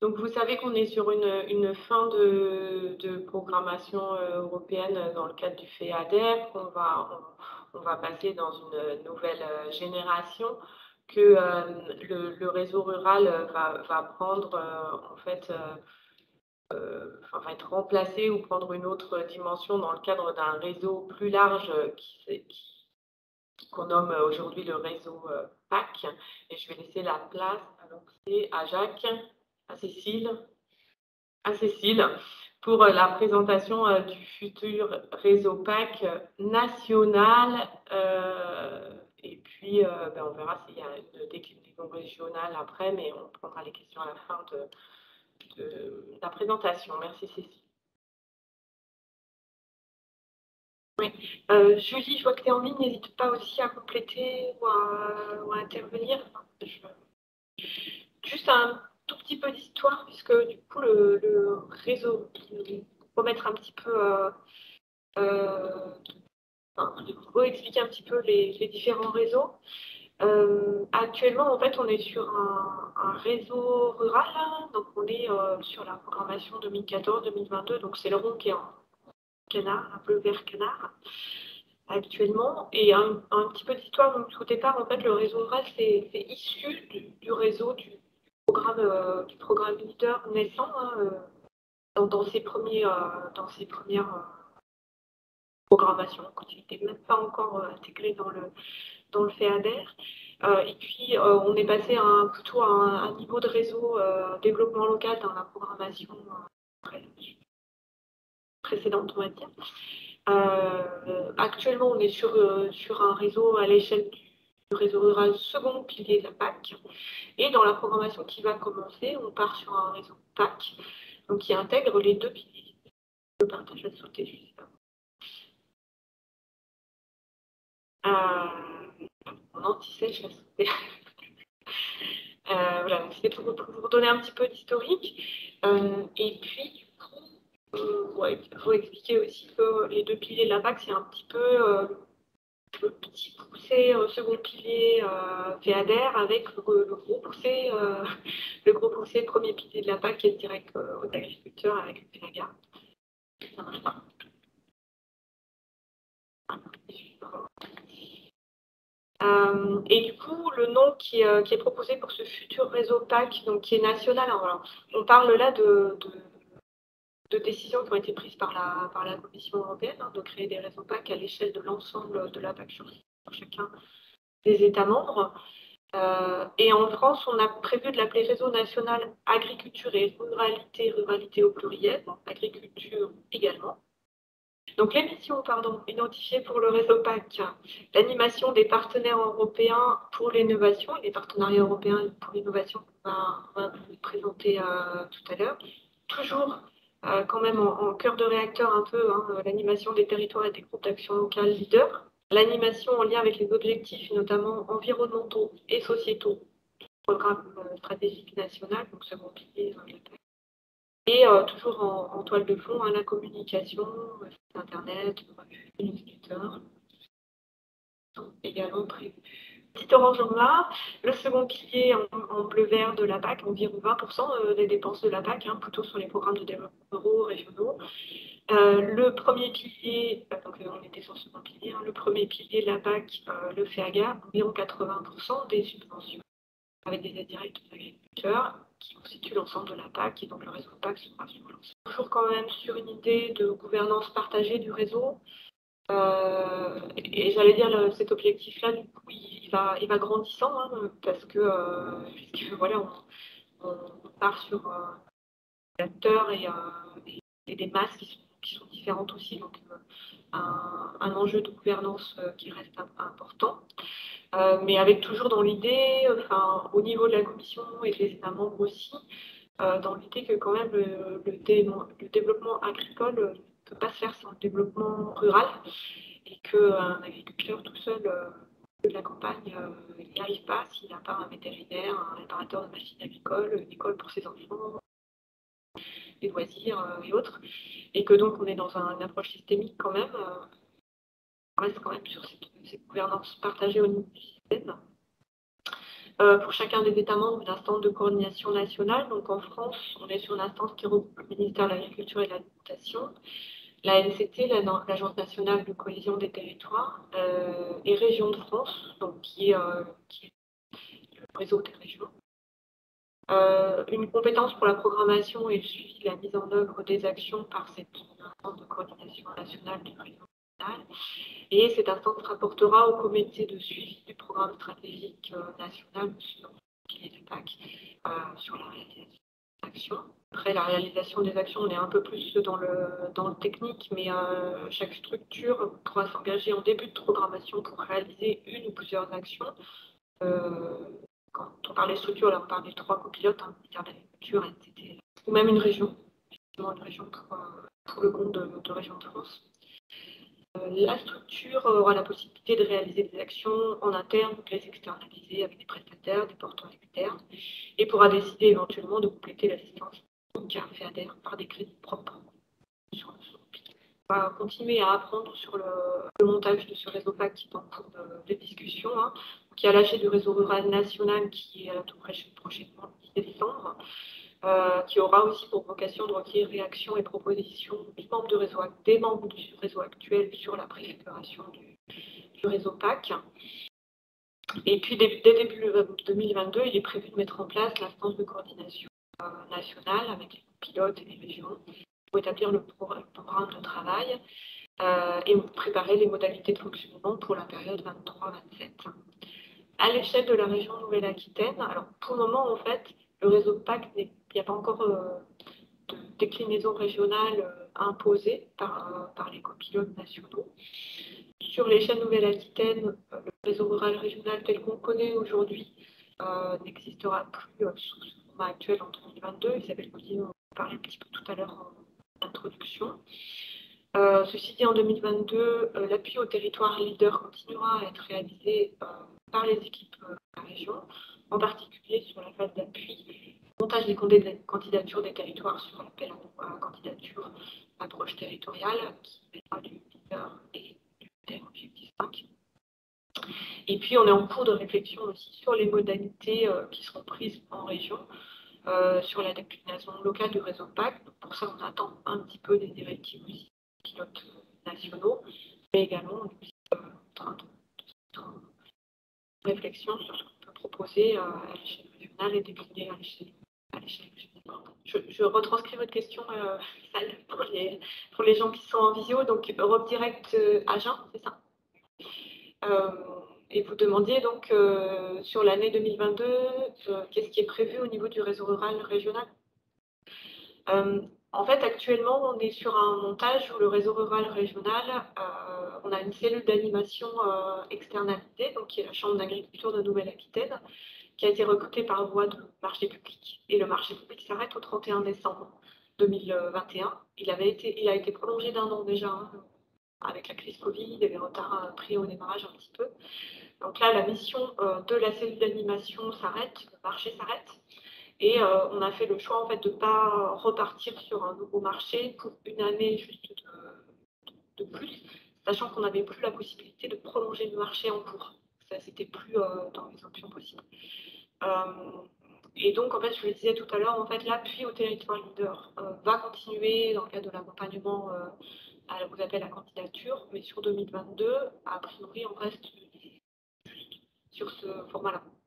Donc, vous savez qu'on est sur une fin de programmation européenne dans le cadre du FEADER, on va passer dans une nouvelle génération, que le réseau rural va prendre, en fait, enfin, va être remplacé ou prendre une autre dimension dans le cadre d'un réseau plus large qu'on nomme aujourd'hui le réseau PAC. Et je vais laisser la place à Jacques, à Cécile, pour la présentation du futur réseau PAC national. Et puis, on verra s'il y a une déclinaison régionale après, mais on prendra les questions à la fin de la présentation. Merci Cécile. Oui. Julie, je vois que tu es en ligne, n'hésite pas aussi à compléter ou à intervenir. Juste un tout petit peu d'histoire, puisque du coup, le réseau, pour mettre un petit peu, pour expliquer un petit peu les différents réseaux. Actuellement, en fait, on est sur un réseau rural, hein, donc on est sur la programmation 2014-2022, donc c'est le rond qui est en canard, un peu vert canard actuellement. Et un petit peu d'histoire, donc au départ, en fait, le réseau rural, c'est issu du réseau du programme leader naissant, hein, dans ses premières programmations, quand il n'était même pas encore intégré dans le FEADER. Et puis, on est passé plutôt à un niveau de réseau développement local dans la programmation précédente, on va dire. Actuellement, on est sur un réseau à l'échelle du réseau rural second pilier de la PAC. Et dans la programmation qui va commencer, on part sur un réseau PAC, donc qui intègre les deux piliers. Le partage à sauter juste là. On anti-sèche à sauter. Voilà, c'était pour vous donner un petit peu d'historique. Et puis, du coup, il faut expliquer aussi que les deux piliers de la PAC, c'est un petit peu le petit poussé second pilier FEADER avec le gros poussé premier pilier de la PAC qui est direct aux agriculteurs avec le FEAGA. Ça marche pas. Et du coup, le nom qui est proposé pour ce futur réseau PAC, donc qui est national, alors, on parle là de décisions qui ont été prises par la Commission européenne, hein, de créer des réseaux PAC à l'échelle de l'ensemble de la PAC sur chacun des États membres. Et en France, on a prévu de l'appeler Réseau national agriculture et ruralité au pluriel, agriculture également. Donc les missions identifiées pour le réseau PAC, l'animation des partenaires européens pour l'innovation, et les partenariats européens pour l'innovation qu'on va vous présenter tout à l'heure. Toujours quand même en cœur de réacteur un peu, hein, l'animation des territoires et des groupes d'action locale leaders, l'animation en lien avec les objectifs, notamment environnementaux et sociétaux, du programme stratégique national, donc second pilier. Et toujours en toile de fond, hein, la communication, Internet, newsletter, sont également prévus. Petit orange en là, le second pilier en bleu-vert de la PAC, environ 20% des dépenses de la PAC, hein, plutôt sur les programmes de développement ruraux, régionaux. Le premier pilier, donc on était sur le second pilier, hein, le premier pilier de la PAC, le FEAGA, environ 80% des subventions, avec des aides directes aux agriculteurs, qui constituent l'ensemble de la PAC, et donc le réseau PAC sera sur l'ensemble. Toujours quand même sur une idée de gouvernance partagée du réseau. Et j'allais dire, cet objectif-là, du coup, il va grandissant, hein, parce que voilà, on part sur des acteurs et des masses qui sont différentes aussi, donc un enjeu de gouvernance qui reste important. Mais avec toujours dans l'idée, au niveau de la Commission et des États membres aussi, dans l'idée que quand même le développement agricole ne peut pas se faire sans le développement rural et qu'un agriculteur tout seul de la campagne n'y arrive pas s'il n'a pas un vétérinaire, un réparateur de machines agricoles, une école pour ses enfants, des loisirs et autres. Et que donc on est dans une approche systémique quand même, on reste quand même sur cette gouvernance partagée au niveau du système. pour chacun des États membres une instance de coordination nationale. Donc en France, on est sur une instance qui regroupe le ministère de l'Agriculture et de l'Alimentation, la NCT, l'Agence nationale de cohésion des territoires, et Régions de France, donc qui est le réseau des régions. Une compétence pour la programmation et le suivi de la mise en œuvre des actions par cette instance de coordination nationale du réseau national. Et cette instance rapportera au comité de suivi du programme stratégique national sur les PAC, sur la réalisation des actions. Après, la réalisation des actions, on est un peu plus dans le technique, mais chaque structure pourra s'engager en début de programmation pour réaliser une ou plusieurs actions. Quand on parle des structures, là, on parle des 3 copilotes, hein, ministère de l'Agriculture, etc. Ou même une région, une région pour le compte de Région de France. La structure aura la possibilité de réaliser des actions en interne, de les externaliser avec des prestataires, des porteurs externes, et pourra décider éventuellement de compléter l'assistance FEADER par des crédits propres. On va continuer à apprendre sur le montage de ce réseau PAC qui est en cours de discussion, hein, qui a lâché du réseau rural national qui est tout prochainement le 10 décembre. Qui aura aussi pour vocation de recueillir réactions et propositions des membres du réseau actuel sur la préfiguration du réseau PAC. Et puis, dès début 2022, il est prévu de mettre en place l'instance de coordination nationale avec les pilotes et les régions pour établir le programme de travail et préparer les modalités de fonctionnement pour la période 23-27. À l'échelle de la région Nouvelle-Aquitaine, alors pour le moment, en fait, le réseau PAC, il n'y a pas encore de déclinaison régionale imposée par les copilotes nationaux. Sur l'échelle Nouvelle-Aquitaine, le réseau rural régional tel qu'on connaît aujourd'hui n'existera plus sous ce format actuel en 2022. Isabelle Coulier en parlait un petit peu tout à l'heure en introduction. Ceci dit, en 2022, l'appui au territoire leader continuera à être réalisé par les équipes de la région, en particulier sur la phase d'appui, montage des candidatures des territoires sur l'appel à candidature approche territoriale, qui mettra du leader et du objectif 5. Et puis, on est en cours de réflexion aussi sur les modalités qui seront prises en région, sur la déclinaison locale du réseau PAC. Donc, pour ça, on attend un petit peu des directives aussi pilotes nationaux, mais également on est aussi en train de réflexion sur ce qu'on peut proposer à l'échelle régionale et décliner à l'échelle régionale. Je retranscris votre question pour les gens qui sont en visio, donc Europe Direct Agen, c'est ça. Et vous demandiez donc sur l'année 2022, qu'est-ce qui est prévu au niveau du réseau rural régional. En fait, actuellement, on est sur un montage où le réseau rural régional, on a une cellule d'animation externalisée, donc qui est la Chambre d'agriculture de Nouvelle-Aquitaine, qui a été recrutée par voie de marché public. Et le marché public s'arrête au 31 décembre 2021. Il a été prolongé d'1 an déjà, hein, avec la crise Covid et les retards pris au démarrage un petit peu. Donc là, la mission de la cellule d'animation s'arrête, le marché s'arrête. Et on a fait le choix en fait, de ne pas repartir sur un nouveau marché pour une année juste de plus, sachant qu'on n'avait plus la possibilité de prolonger le marché en cours. Ça, c'était plus dans les options possibles. Et donc, en fait, je le disais tout à l'heure, en fait, l'appui au territoire leader va continuer dans le cadre de l'accompagnement aux appels à candidature, mais sur 2022, a priori, on reste sur ce format-là.